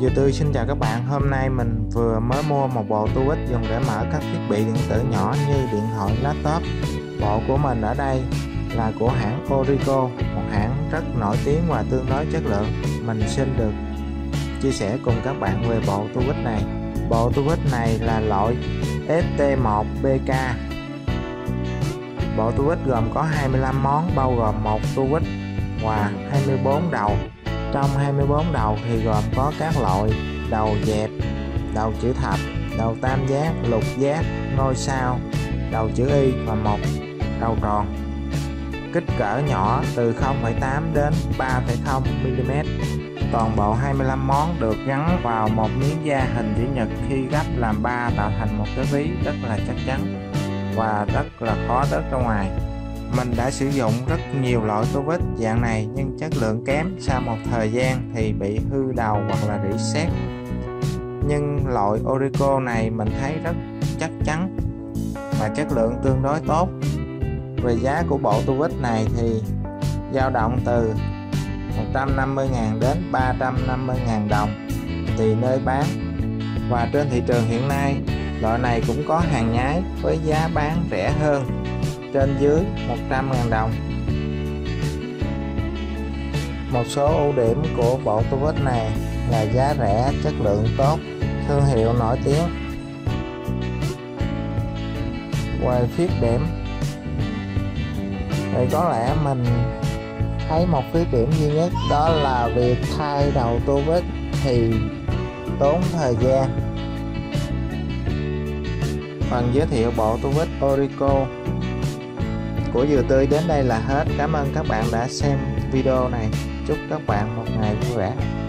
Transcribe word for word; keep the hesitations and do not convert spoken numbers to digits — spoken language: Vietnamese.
Dừa Tươi xin chào các bạn. Hôm nay mình vừa mới mua một bộ tu vít dùng để mở các thiết bị điện tử nhỏ như điện thoại, laptop. Bộ của mình ở đây là của hãng Orico, một hãng rất nổi tiếng và tương đối chất lượng. Mình xin được chia sẻ cùng các bạn về bộ tu vít này. Bộ tu vít này là loại ét tê một bê ca. Bộ tu vít gồm có hai mươi lăm món, bao gồm một tu vít và hai mươi tư đầu. Trong hai mươi tư đầu thì gồm có các loại đầu dẹp, đầu chữ thập, đầu tam giác, lục giác, ngôi sao, đầu chữ Y và một đầu tròn. Kích cỡ nhỏ từ không phẩy tám đến ba phẩy không mi-li-mét. Toàn bộ hai mươi lăm món được gắn vào một miếng da hình chữ nhật, khi gấp làm ba tạo thành một cái ví rất là chắc chắn và rất là khó rớt ra ngoài. Mình đã sử dụng rất nhiều loại tu vít dạng này nhưng chất lượng kém, sau một thời gian thì bị hư đầu hoặc là rỉ sét. Nhưng loại Orico này mình thấy rất chắc chắn và chất lượng tương đối tốt. Về giá của bộ tu vít này thì dao động từ một trăm năm mươi ngàn đến ba trăm năm mươi ngàn đồng tùy nơi bán. Và trên thị trường hiện nay loại này cũng có hàng nhái với giá bán rẻ hơn, trên dưới một trăm ngàn đồng. Một số ưu điểm của bộ tu vít này là giá rẻ, chất lượng tốt, thương hiệu nổi tiếng. Về khuyết điểm thì có lẽ mình thấy một khuyết điểm duy nhất, đó là việc thay đầu tu vít thì tốn thời gian. Phần giới thiệu bộ tu vít Orico của Dừa Tươi đến đây là hết. Cảm ơn các bạn đã xem video này. Chúc các bạn một ngày vui vẻ.